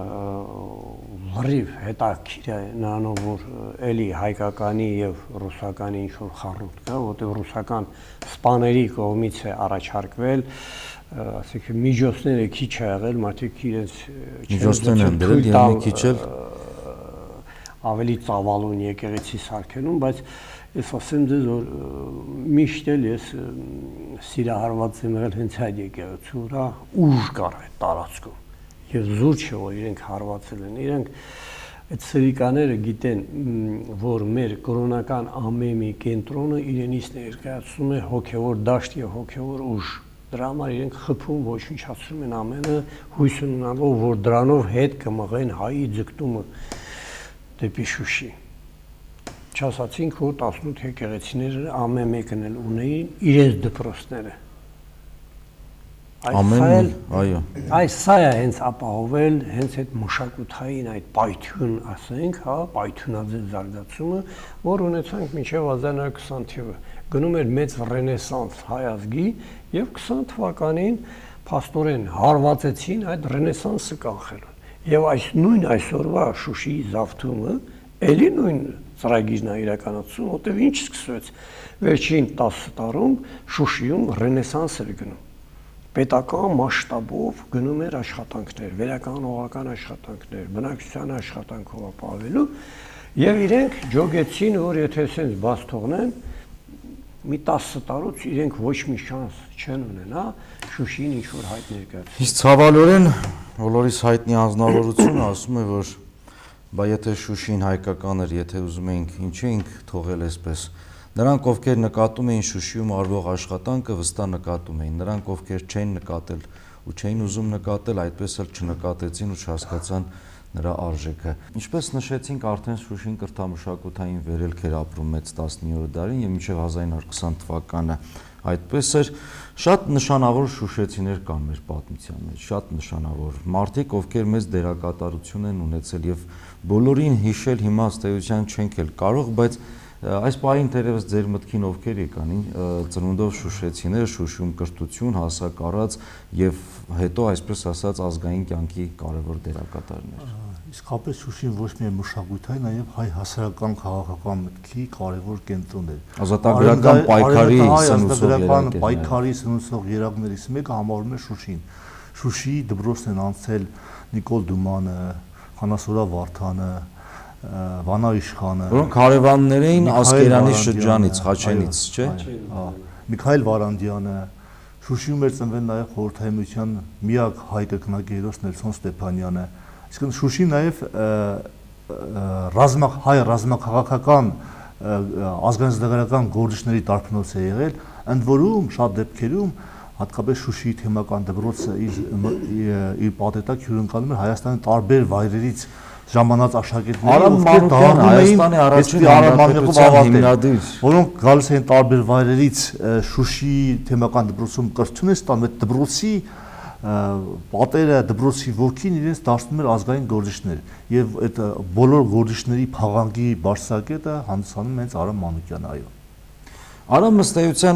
լրիվ հետաքրքիր է նրանով, որ էլի հայկականի եւ ռուսականի ինչ-որ խառնուրդ կա, որտեղ ռուսական սպաների կողմից է առաջարկվել, ասենք միջոցները քիչ է եղել, մարդիկ իրենց միջոցներն են դրել եւ մի քիչ էլ ավելի ծավալուն եկեղեցի սարքելուն, բայց ես ասեմ ձեզ, որ միշտ էլ ես սիրահարված եմ եղել հենց այդ եկեղեցու վրա, ուժ կար այդ տարածքում։ Եվ զուր չէ, որ իրենք հարվածել են, իրենք այդ սրիկաները գիտեն, որ մեր կրոնական ամեն մի կենտրոնը իրենից ներկայացնում է հոգևոր դաշտ եւ հոգևոր ուժ։ Դրա համար իրենք խփում, ոչնչացնում են ամենը, հույս ունենալով, որ դրանով հետ կմղեն հայի ձգտումը դեպի Շուշի։ Չասացինք, որ տասնութ եկեղեցիները ամեն մեկն էլ ունեին իրենց դպրոցները։ Ամեն, այո։ Այս սա է հենց ապահովել, հենց այդ մշակութային այդ պայթյուն, ասենք, հա, պայթյունաձև զարգացումը, որ ունեցանք մինչև հազար նոց քսան թիվը։ Գնում էր մեծ ռենեսանս հայ ազգի եւ քսան թվականին փաստորեն հարվածեցին այդ ռենեսանսը կանխելուն։ Եվ այս նույն այսօրվա Շուշիի զավթումը էլի նույն ծրագիրն է իրականացում, որտեղ ինչ սկսվեց։ Վերջին տասը տարում Շուշիում ռենեսանս էր գնում։ պետական մասշտաբով գնում էր աշխատանքներ, վերականողական աշխատանքներ, բնակչության աշխատանքով ապահովելու եւ իրենք ջոգեցին, որ եթե sense բաց թողնեն, մի տասը տարուց իրենք ոչ մի շանս չեն ունենա Շուշիին ինչ որ հայտ ներկայացնել։ Իսկ ցավալորեն բոլորիս հայտնի անձնավորությունը ասում է, որ բա եթե Շուշին հայկական էր, եթե ուզում էինք, ինչ էինք թողել այսպես։ Նրանք, ովքեր նկատում էին Շուշիում արվող աշխատանքը, վստահ նկատում էին։ Նրանք, ովքեր չեն նկատել ու չէին ուզում նկատել, այդպես էլ չնկատեցին ու չհասկացան նրա արժեքը։ Ինչպես նշեցինք, արդեն Շուշին կրթամշակութային վերելք էր ապրում մեծ տասնյոթերորդ դարին եւ մինչեւ հազար ինը հարյուր քսան թվականը այդպես էր։ Շատ նշանավոր շուշեցիներ կան մեր պատմության մեջ, շատ նշանավոր մարդիկ, ովքեր մեծ դերակատարություն են ունեցել եւ բոլորին հիշել հիմա ըստ էության չենք էլ կարող, բայց այս պահին թերևս ձեր մտքին ովքեր եկան, ծնունդով շուշեցիներ, Շուշիում կրթություն, հասակ առած եւ հետո այսպես ասած ազգային կյանքի կարևոր դերակատարներ։ Իսկապես Շուշին ոչ միայն մշակութային, այլև հայ հասարակական քաղաքական մտքի կարևոր կենտրոն էր։ Ազատագրական պայքարի ազատագրական պայքարի սնուցող երակներից մեկը համարվում է Շուշին։ Շուշիի դպրոցն են անցել Նիկոլ Դումանը, Խանասորա Վարդանը, Վանա Իշխանը, որոնք հարևաններ էին Ասկերանի շրջանից, Խաչենից, չէ՞։ Միքայել Վարանդյանը, Շուշիում էր ծնվել նաև խորհրդային միության միակ հայ կրկնակիցերոս Նելսոն Ստեփանյանը։ Իսկ Շուշի նաև ռազմա հայ ռազմաքաղաքական ազգանազգայական գործիչների տարբերոց է եղել, ընդ որում շատ դեպքերում հատկապես Շուշիի թեմական դպրոցը իր իր պատետակ հյուրընկալում էր Հայաստանի տարբեր վայրերից ժամանած աշակերտների, ովքեր դառնում էին Հայաստանի առաջին հանրապետության հիմնադիր, որոնք գալիս էին տարբեր վայրերից Շուշիի թեմական դպրոցում կրթություն ստանում, այդ դպրոցի պատերը, դպրոցի ոգին իրենց դարձնում էր ազգային գործիչներ եւ այդ բոլոր գործիչների փաղանգի բարձրակետը հանդիսանում հենց Արամ Մանուկյանը, այո։ Արամ ըստ էության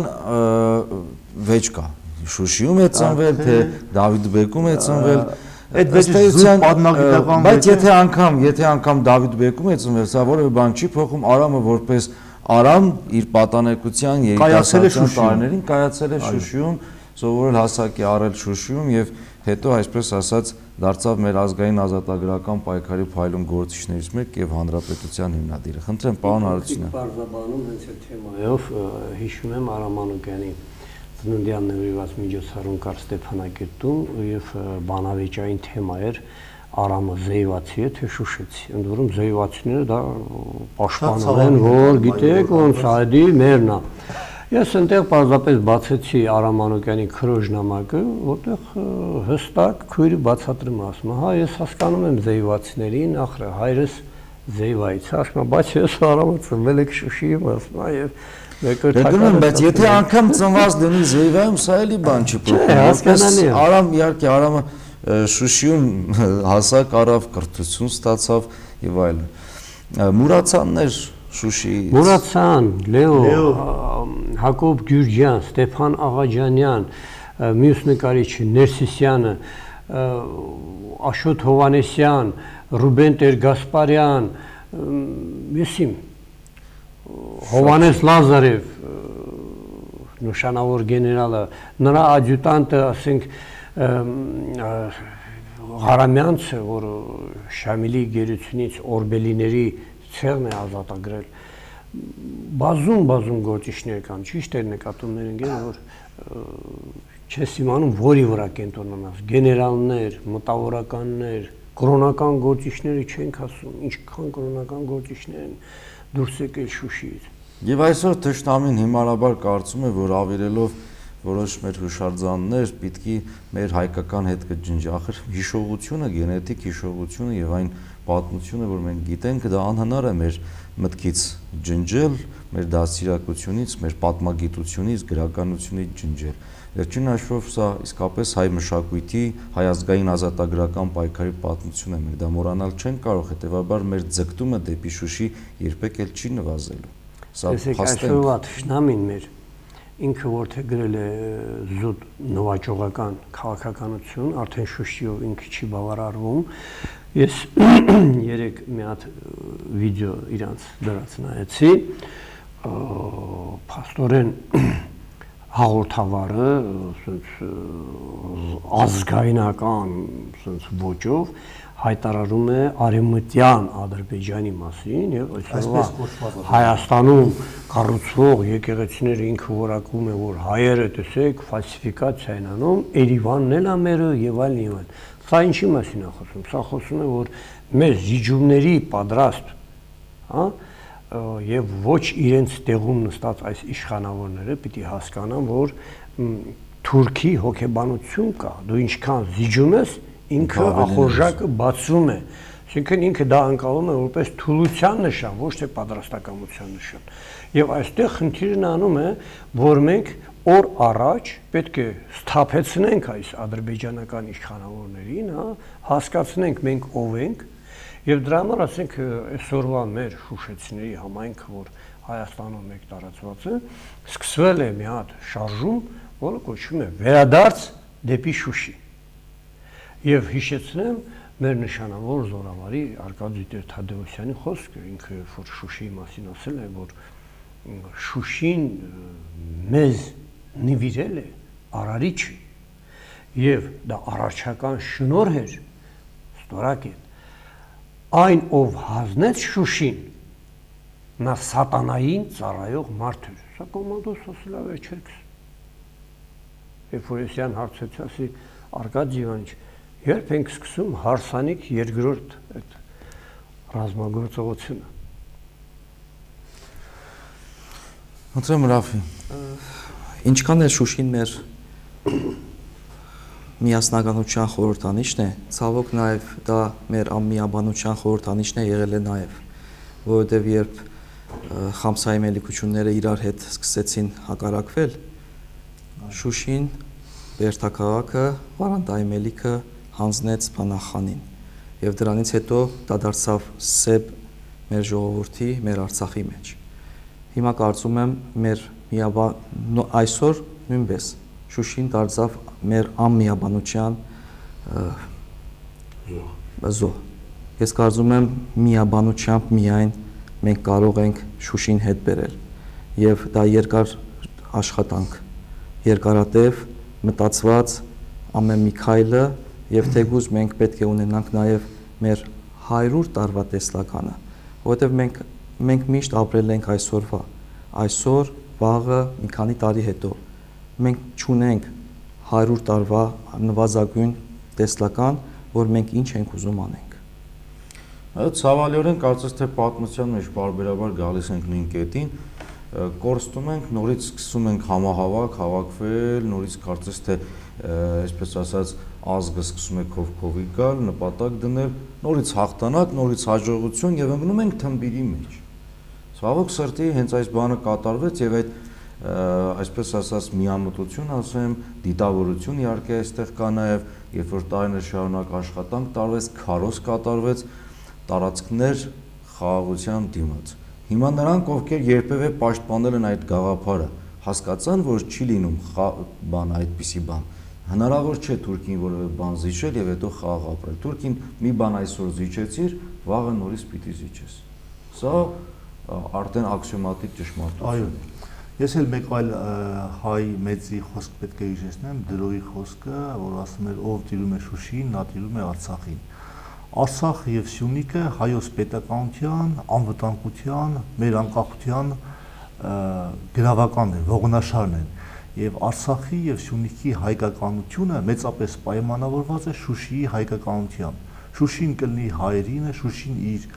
վեճ կա։ Շուշիում է ծնվել, թե Դավիթբեկում է ծնվել։ Այդ վեճը պատմագիտական, բայց եթե անգամ, եթե անգամ Դավիթբեկում է ծնվել, սա որևէ բան չի փոխում, Արամը որպես Արամ իր պատանեկության երիտասարդության տարիներին կայացել է Շուշիում, սովորել հասակի առել Շուշիում եւ հետո այսպես ասած դարձավ մեր ազգային ազատագրական պայքարի փայլուն գործիչներից մեկը եւ հանրապետության հիմնադիրը։ Խնդրեմ, պարոն Հարությունյան։ Բարձաբանում հենց այդ թեմայով հիշում եմ Արամ Մանուկյանի ծննդյան նվիրված միջոցառում կար Ստեփանակերտում եւ բանավեճային թեմա էր Արամը զեյվացի է թե շուշեցի։ Ընդ որում զեյվացիները դա պաշտպանում են, որ գիտեք ոնց այդի մերն է։ Ես այնտեղ պարզապես բացեցի Արամ Մանուկյանի քրոջ նամակը, որտեղ հստակ քույրը բացատրում ասում է, հա ես հասկանում եմ զեյվացիներին, ախր հայրս զեյվայից, ասում է, բայց ես Արամը ծնվել եք Շուշիում, ասում է, եւ Դեգնում, բայց եթե անգամ ծնված լինի Զեյվայում, սա էլի բան չի փոխվում։ Արամ իհարկե Արամը Շուշիում հասակ առավ, կրթություն ստացավ եւ այլն։ Մուրացաններ Շուշիի։ Մուրացան, Լեո, Հակոբ Գյուրջյան, Ստեփան Աղաջանյան, մյուս նկարիչը Ներսիսյանը, Աշոտ Հովանեսյան, Ռուբեն Տեր-Գասպարյան, եսիմ Հովանես Լազարև, նշանավոր գեներալը, նրա ադյուտանտը, ասենք, Ղարամյանցը, որ Շամիլի գերությունից Օրբելիների ցեղն է ազատագրել, բազում-բազում գործիչներ կան, ճիշտ էր նկատումներ ընկել, որ չես իմանում որի վրա կենտրոնանաս, գեներալներ, մտավորականներ, կրոնական գործիչները չենք ասում, ինչքան կրոնական գործիչներ են դուրս եկել Շուշիից։ Եվ այսօր թշնամին հիմարաբար կարծում է, որ ավիրելով որոշ մեր հուշարձաններ պիտի մեր հայկական հետ կջնջի, ախր հիշողությունը, գենետիկ հիշողությունը եւ այն պատմությունը, որ մենք գիտենք, դա անհնար է մեր մտքից ջնջել, մեր դաստիարակությունից, մեր պատմագիտությունից, գրականությունից ջնջել։ Վերջին հաշվով սա իսկապես հայ մշակույթի, հայ ազգային ազատագրական պայքարի պատմություն է, մենք դա մոռանալ չենք կարող, հետեւաբար մեր ձգտումը դեպի Շուշի երբեք էլ չի նվազելու։ Սա այսօրվա թշնամին մեր ինքը որ թե գրել է զուտ նվաճողական քաղաքականություն, արդեն Շուշիով ինքը չի բավարարվում։ Ես երեք մի հատ վիդեո իրանց դրած նայեցի, փաստորեն հաղորդավարը ասենց ազգայնական ասենց ոճով հայտարարում է արևմտյան Ադրբեջանի մասին եւ այսօր Հայաստանում կառուցվող եկեղեցիները ինքը որակում է, որ հայերը տեսեք ֆալսիֆիկացիա են անում, Երևանն էլ է մերը եւ այլն եւ այլն։ Սա ինչի մասին է խոսում։ Սա խոսում է, որ մեր զիջումների պատրաստ, հա, եւ ոչ իրենց տեղում նստած այս իշխանավորները պիտի հասկանան, որ Թուրքի հոգեբանություն կա, դու ինչքան զիջում ես, ինքը ախորժակը բացում է, այսինքն ինքը դա անցալում է որպես թուլության նշան, ոչ թե պատրաստակամության նշան։ Եվ այստեղ խնդիրն անում է, որ մենք օր առաջ պետք է սթափեցնենք այս ադրբեջանական իշխանավորներին, հա, հասկացնենք մենք ով ենք, եւ դրա համար ասենք այսօրվա մեր շուշեցիների համայնքը, որ Հայաստանում մեկ տարածված է, սկսվել է մի հատ շարժում, որը կոչվում է վերադարձ դեպի Շուշի։ Եվ հիշեցնեմ մեր նշանավոր զորավարի Արկադի Թադևոսյանի խոսքը, ինքը որ Շուշիի մասին ասել է, որ Շուշին մեզ նվիրել է Արարիչը, եւ դա արարչական շնորհ էր, ստորակ է։ Այն ով հանձնեց Շուշին, նա սատանային ծառայող մարդ էր։ Սա կոմանդոս ասել է վերջերս։ Երբ որ ես յան հարցեցի, ասի Արկադի Իվանիչ, երբ ենք սկսում հարսանիք երկրորդ այդ ռազմագործողությունը։ Խնդրեմ Ռաֆի։ Ինչքան էլ Շուշին մեր միասնականության խորհրդանիշն է, ցավոք նաև դա մեր անմիաբանության խորհրդանիշն է եղել է նաև, որովհետև երբ Խամսայի մելիքությունները իրար հետ սկսեցին հակառակվել, Շուշին, Բերդաքաղաքը, Վարանդայի մելիքը հանձնեց Փանախանին, եւ դրանից հետո դա դարձավ սեփ մեր ժողովրդի, մեր Արցախի մեջ։ Հիմա կարծում եմ մեր միաբան այսօր նույնպես Շուշին դարձավ մեր անմիաբանության զոհ։ Ես կարծում եմ միաբանությամբ միայն մենք կարող ենք Շուշին հետ բերել եւ դա երկար աշխատանք, երկարատև մտածված ամեն մի քայլը եւ թեկուզ մենք պետք է ունենանք նաեւ մեր հարյուր տարվա տեսլականը, որովհետեւ մենք մենք միշտ ապրել ենք այսօրվա, այսօր, վաղը, մի քանի տարի հետո մենք չունենք հարյուր տարվա նվազագույն տեսլական, որ մենք ինչ ենք ուզում անենք։ Այո, ցավալիորեն կարծես թե պատմության մեջ բարբերաբար գալիս ենք նույն կետին, կորստում ենք, նորից սկսում ենք համահավաք, հավաքվել, նորից կարծես թե այսպես ասած ազգը սկսում է քով-քովի գալ, նպատակ դնել, նորից հաղթանակ, նորից հաջողություն եւ ընկնում ենք թմբիրի մեջ։ Ցավոք սրտի հենց այս բանը կատարվեց եւ այդ այսպես ասած միամտություն, ասեմ, դիտավորություն իհարկե այստեղ կա նաև, երբ որ տարիներ շարունակ աշխատանք տարվեց, քարոզ կատարվեց, տարածքներ խաղաղության դիմաց։ Հիմա նրանք, ովքեր երբևէ պաշտպանել են այդ գաղափարը, հասկացան, որ չի լինում բան այդպիսի բան։ Հնարավոր չէ Թուրքին որևէ բան զիջել եւ հետո խաղաղ ապրել։ Թուրքին մի բան այսօր զիջեցիր, վաղը նորից պիտի զիջես։ Սա արդեն աքսիոմատիկ ճշմարտություն է։ Ես էլ մեկ այլ հայ մեծի խոսք պետք է հիշեցնեմ, Դրոյի խոսքը, որ ասում էր ով տիրում է Շուշին, նա տիրում է Արցախին։ Արցախ եւ Սյունիքը հայոց պետականության, անվտանգության, մեր անկախության գրավականն են, ողնաշարն են, եւ Արցախի եւ Սյունիքի հայկականությունը մեծապես պայմանավորված է Շուշիի հայկականությամբ։ Շուշին կլինի հայերինը, Շուշին իր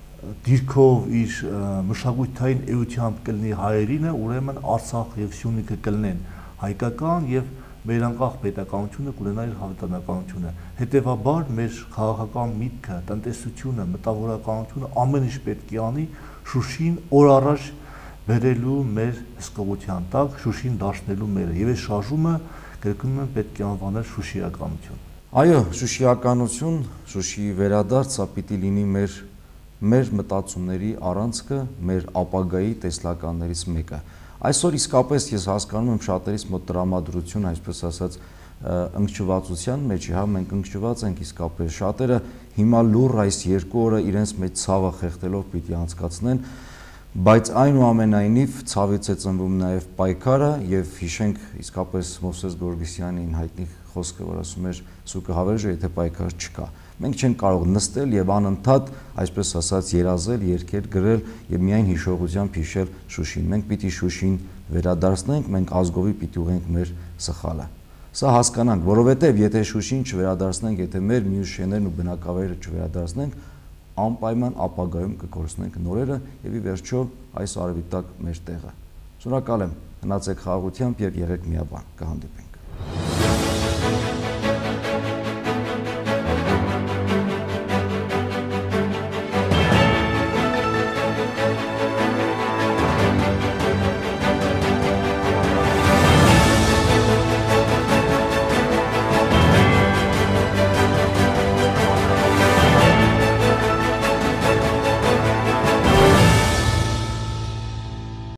դիրքով իր մշակութային էությամբ կլինի հայերինը, ուրեմն Արցախ եւ Սյունիքը կլինեն հայկական եւ մեր անկախ պետականությունը կունենա իր հավիտենականությունը։ Հետևաբար մեր քաղաքական միտքը, տնտեսությունը, մտավորականությունը ամեն ինչ պետք է անի Շուշին օր առաջ բերելու մեր հսկողության տակ, Շուշին դաշնելու մերը եւ այս շարժումը կրկնում պետք է անվանել շուշիականություն։ Այո, շուշիականություն, Շուշիի վերադարձ, սա պիտի լինի մեր մեր մտածումների առանցքը, մեր ապագայի տեսլականներից մեկը։ Այսօր իսկապես ես հասկանում եմ շատերիս մոտ տրամադրություն, այսպես ասած, ընկճվածության մեջ, հա, մենք ընկճված ենք իսկապես։ Շատերը հիմա լուռ այս երկու օրը իրենց մեջ ցավը խեղդելով պիտի անցկացնեն, Բայց այնուամենայնիվ ցավից է ծնվում նաև պայքարը եւ հիշենք իսկապես Մովսես Գորգիսյանին հայտնի խոսքը, որ ասում էր սուկը հավերժ է, եթե պայքար չկա։ Մենք չենք կարող նստել եւ անընդհատ, այսպես ասած, երազել, երգել, գրել եւ միայն հիշողությամբ հիշել Շուշին։ Մենք պիտի Շուշին վերադարձնենք, մենք ազգովի պիտի ուղենք մեր սխալը։ Սա հասկանանք, որովհետեւ եթե Շուշին չվերադարձնենք, եթե մեր մյուս շեներն ու բնակավայրը չվերադարձնենք, անպայման ապագայում կկորցնենք նորերը եւ ի վերջո այս արևի տակ մեր տեղը։ Շնորհակալ եմ, մնացեք խաղաղությամբ եւ եղեք միաբան, կհանդիպենք։